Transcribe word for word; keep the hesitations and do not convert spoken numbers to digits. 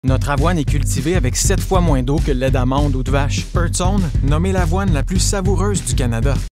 Notre avoine est cultivée avec sept fois moins d'eau que le lait d'amande ou de vache. Earthzone, nommée l'avoine la plus savoureuse du Canada.